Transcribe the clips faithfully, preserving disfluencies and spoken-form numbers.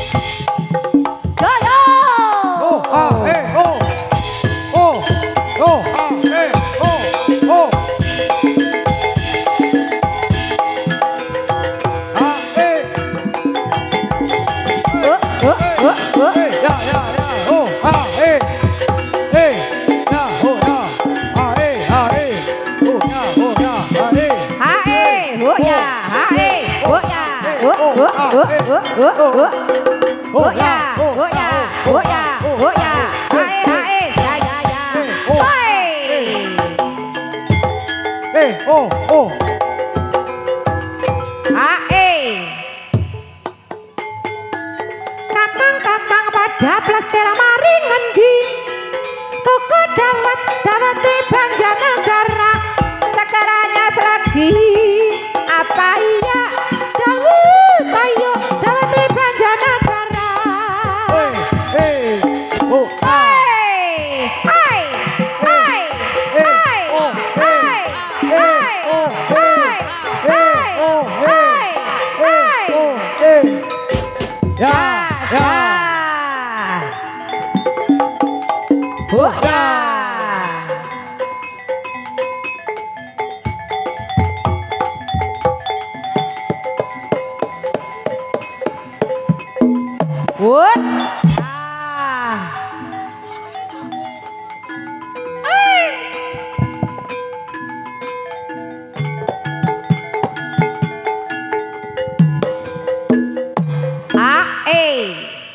Jaya. Oh ah eh oh. Oh. Oh ah eh oh. Oh. Ah eh. Oh oh oh oh. Eh ya ya ya. Oh ah eh. Eh ya oh ya. Ah eh ah eh. Oh ya oh ya ah eh. Hae, ho ya, hae, ho ya, ho ho ho ho ho ho. Ho ya, ho ya, ho ya, ho ya. Hae, hae, ya ya ya. Hoi. Eh oh oh. Hae. Kakang-kakang pada plesir mari ngendi. Toko dawet dawete Banjarnegara. Sekaranya selagi apa iya dawet ayo dawete Banjarnegara. Eh eh oh Hai hai hai hai oh hai hai oh hai hai oh hai hai. oh eh ya ya Oh ya. Wood. Ah. Ah. Eh.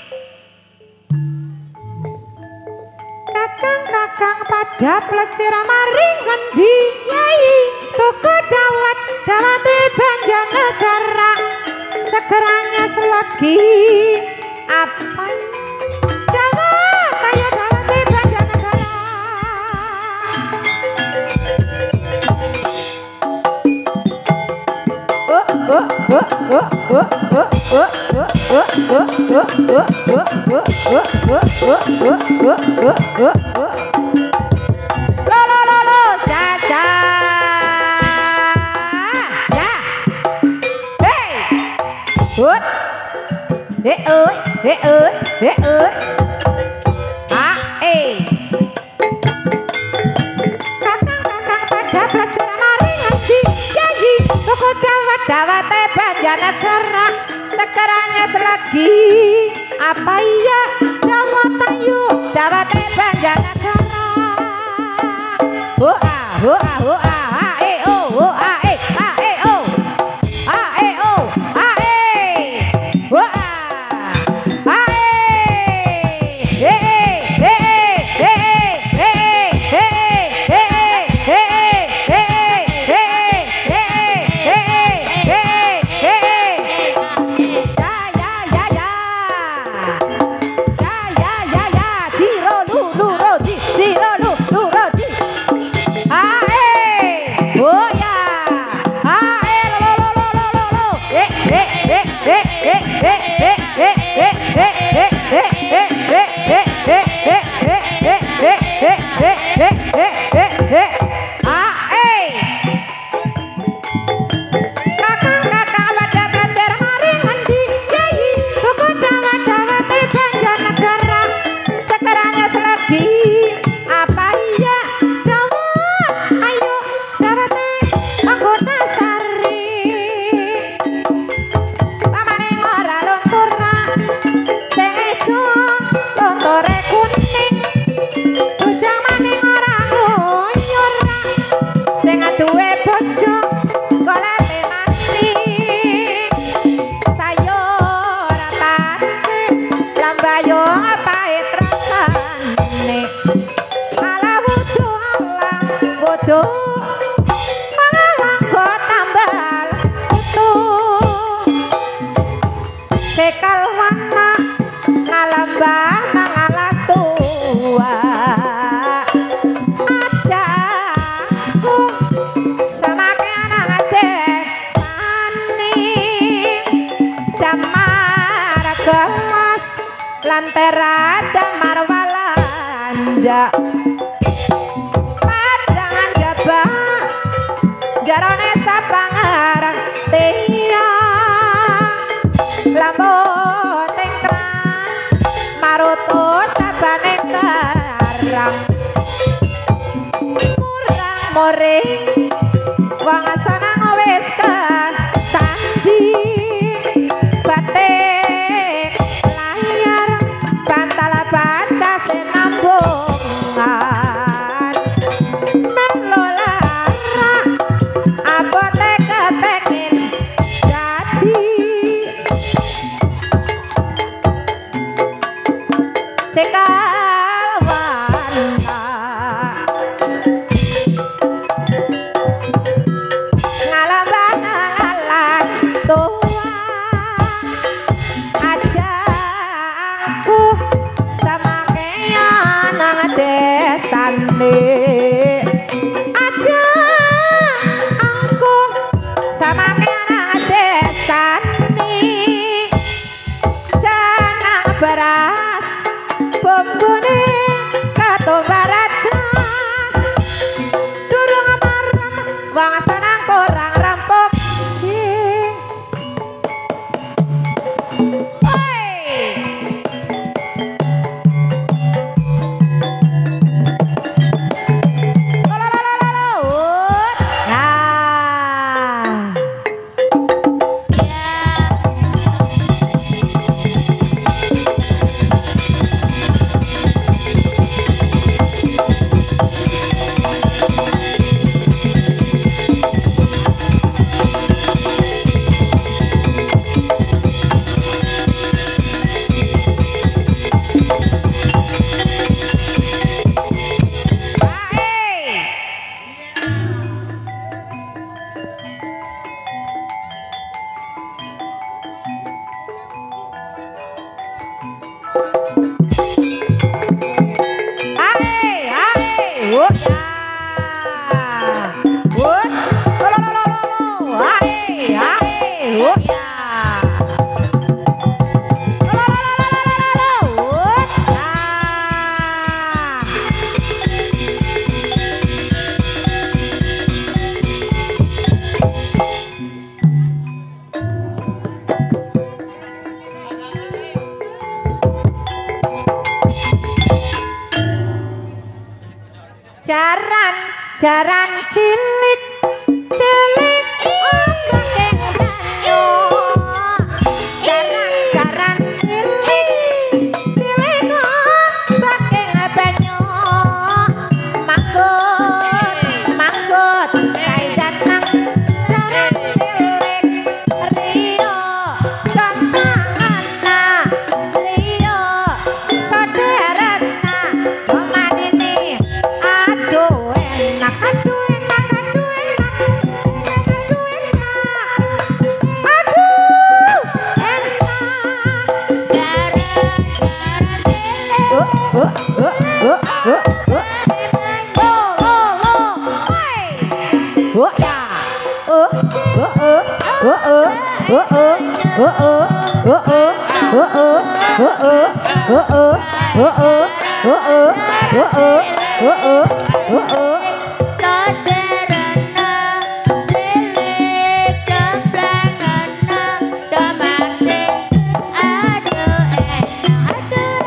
Kakang-kakang pada plesir mari ngendi Yai toko dawet dawete Banjarnegara. Segeranya selagi apa dawet ayo dawete Banjarnegara. Oh oh oh oh oh oh oh oh oh oh oh oh oh oh oh oh oh. Lo lo lo lo ja ja ja. Hey. Hút. Hê ơi, hê ơi, hê ơi. Ah eh. Kakang-kakang pada plesir mari ngendi Yayi toko dawet dawete Banjarnegara. Sekaranya selagi apa iya dawet ayo dawete Banjarnegara. Ho ah ho ah ho ah ha eh oh ho ah eh ha eh oh ha eh oh ha eh ho ah ha eh eh eh eh eh eh eh eh Kakang-kakang pada plesir mari ngendi Yayi toko dawet dawete Banjarnegara. Sekaranya selagi apa iya dawet ayo dawete Anggota Sari. Tamane ora lontura sing ijo lontore kuning. Tujang maning ora ngoyor sing duwe bojo golete maning. Sayur atane lambayo pahit rasane. Ala wudu ala wudu manganggo tambal utuh. Sekal wana ngalambah nang alas tua. Ajaku samake anak desane damar gelas lan terat damar walanda. Padangan jabah jarone sapangaran tiang lambung tengkra putus sabane barang murang-muring wong sanang wis kasandi batik layar bantal basa senambungan melo lara abote kepengin dadi cekal wanda ngalambang alas tua aja aku sama kaya nang desane aja aku sama kaya nang desane jangan beras bombone katombarat durung marem wong sanang kurang rampok jaran jaran cilik cilik ana ing banyu jaran jaran cilik cilik ana ing banyu manggut manggut kaidan nang jaran cilik riyo samangana riyo saderana omanine aduh enak aduh enak aduh enak aduh enak aduh enak oh oh oh oh oh oh oh oh oh ya oh oh oh oh oh oh oh oh oh oh oh oh oh oh oh oh oh saderana lilik keplangana domate aduh enak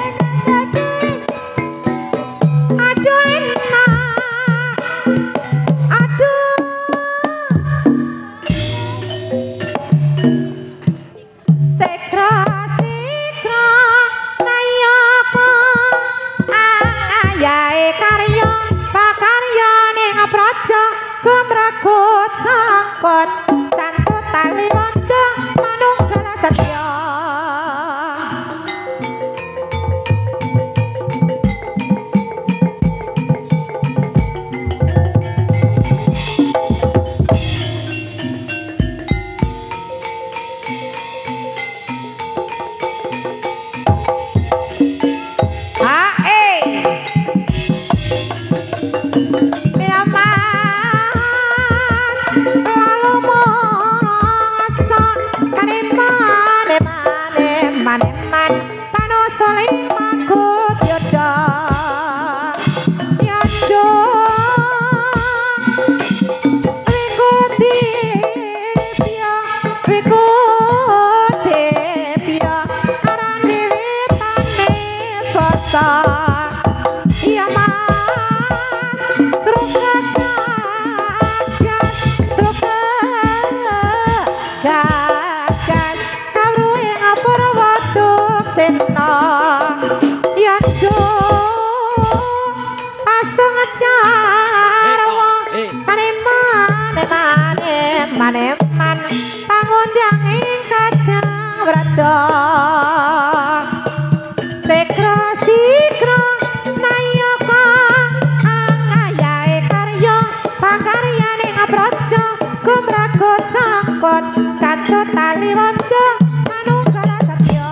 aduh enak aduh enak aduh sekra sekra nayaka ayae karya pakarya ning praja gumragut sangkot cancut tali wanda manunggal setya rasa ya mas sruka gagas sruka gagas kawruhe ngapura waduk sena yen do asung ajar wong mane mane mane man pangundang ing kadang brata sekro sikro nayaka angayae karya pangkaryane ngapraja kumragut sangkot cacut tali wanda manunggal satya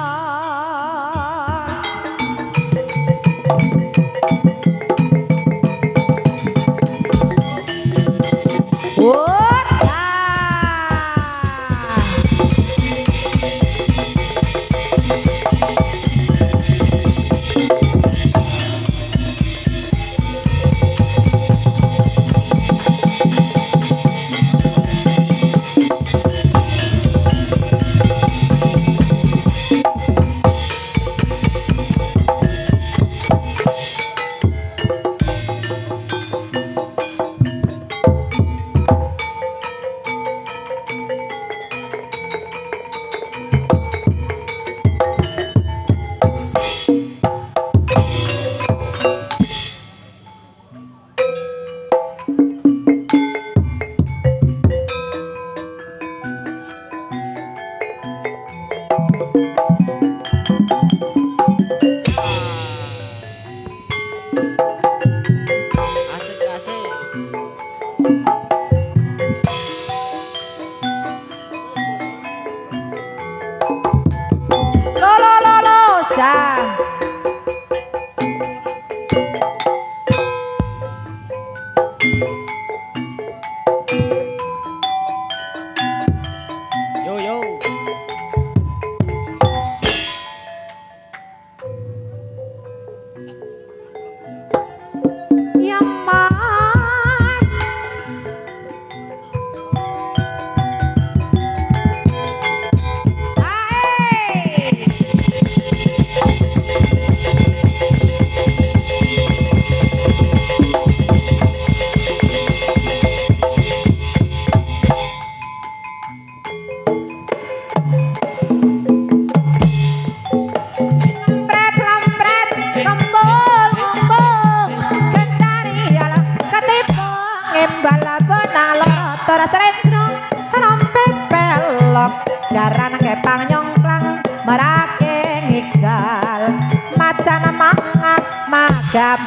jaran kepang nyongklang merake ngigal macan mangap magap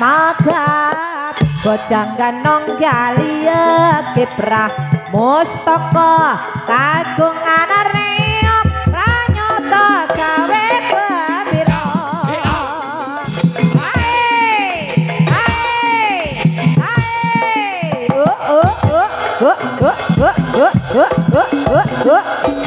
magap bojang ganong galia kiprah mustaka kagungan reok pranyata gawe pemira ae ae ae oh oh oh oh oh oh oh oh oh oh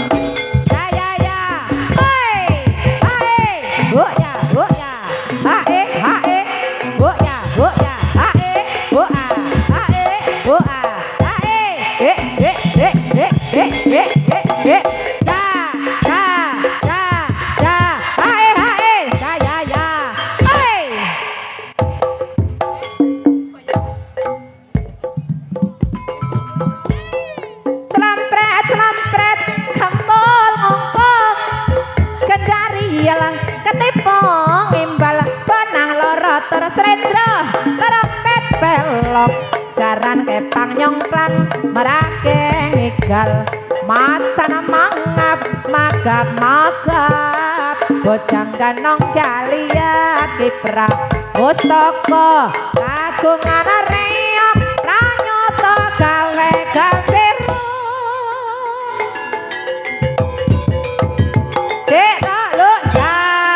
jaran kepang nyongklang merake ngigal macan mangap magap magap bojang ganong galia kiprah mustaka kagungan reok pranyata gawe gambir kira lu ya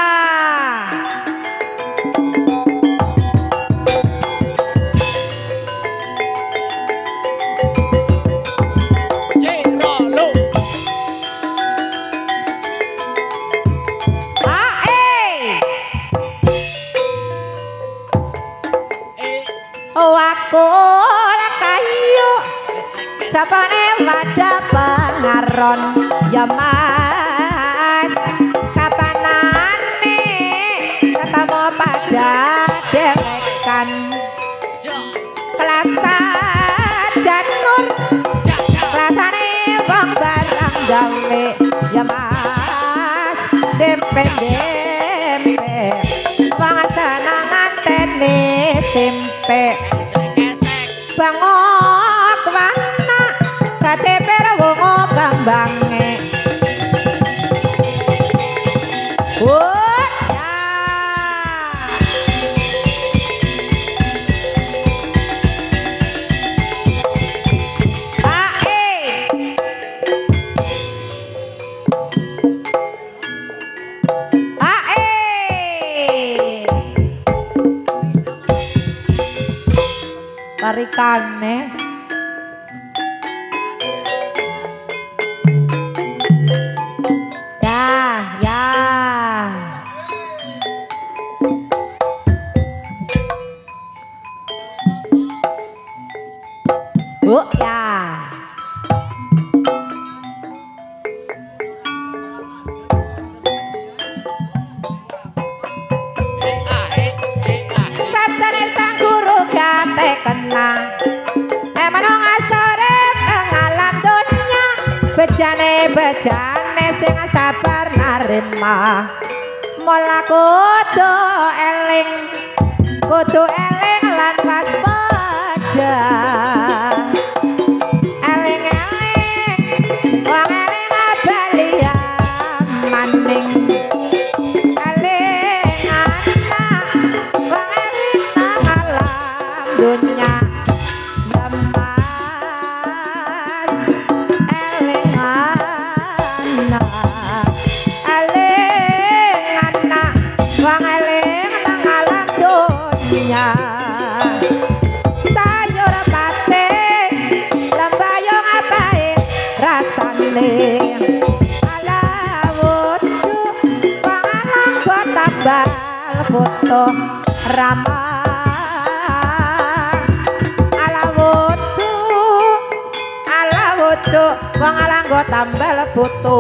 Japane wadah pengaron ya mas kapanane ketemu dadekan kelasa janur kelasane wong barang gawe ya mas dempe dempe wong senangan tene tempe bangok wana kaceper wong gambange tarikane ya ya bu ya sabdane sang guru gate kenang emanong asore ngalam dunya bejane bejane sing sabar narima mola kudu eling kudu eling lan waspada eling eling wong eling abalian maning eling anak wong eling ngalam dunya sayur pace lembayung apae rasane ala wudu pangalang buat tambal foto rama ala wudu ala wudu pangalang buat tambal foto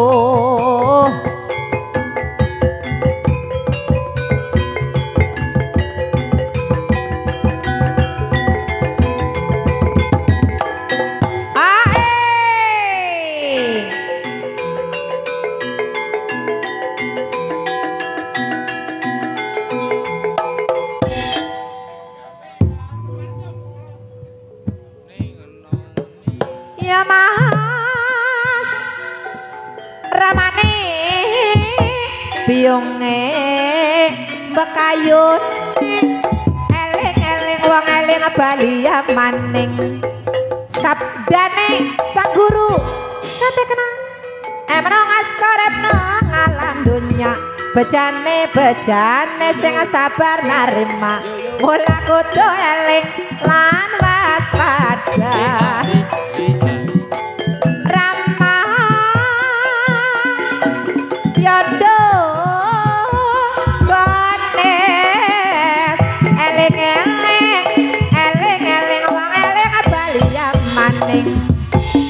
ya mas ramane biyonge bekayut eling-eling wong eling bali maning sabdane sang guru kate kena emenong asarep nang alam dunya bejane bejane sing sabar narima mula kudu eling lan waspada yodo gones eling-eling eling-eling wong eling bali maning